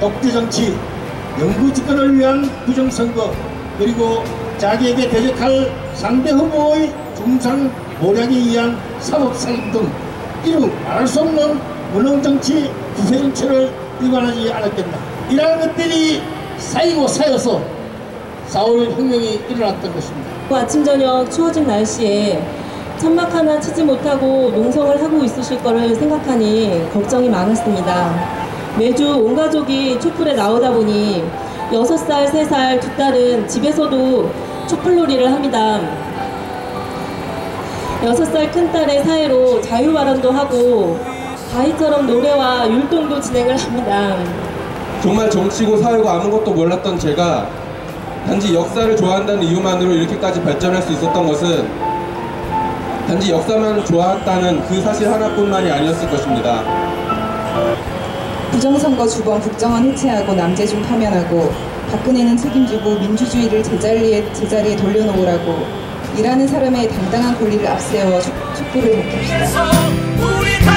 독재정치, 영구집권을 위한 부정선거, 그리고 자기에게 대적할 상대 후보의 중상모략에 의한 사법살인 등 이루 말할 수 없는 무능정치, 부패정치를 일관하지 않았겠나. 이러한 것들이 쌓이고 쌓여서 4월 혁명이 일어났던 것입니다. 아침 저녁 추워진 날씨에 천막 하나 치지 못하고 농성을 하고 있으실 거를 생각하니 걱정이 많았습니다. 매주 온 가족이 촛불에 나오다 보니 6살, 3살 두 딸은 집에서도 촛불놀이를 합니다. 6살 큰 딸의 사회로 자유발언도 하고 가희처럼 노래와 율동도 진행을 합니다. 정말 정치고 사회고 아무것도 몰랐던 제가 단지 역사를 좋아한다는 이유만으로 이렇게까지 발전할 수 있었던 것은 단지 역사만 좋아했다는 그 사실 하나뿐만이 아니었을 것입니다. 부정선거 주범 국정원 해체하고 남재준 파면하고 박근혜는 책임지고 민주주의를 제자리에 돌려놓으라고 일하는 사람의 당당한 권리를 앞세워 촛불을 밝힙시다.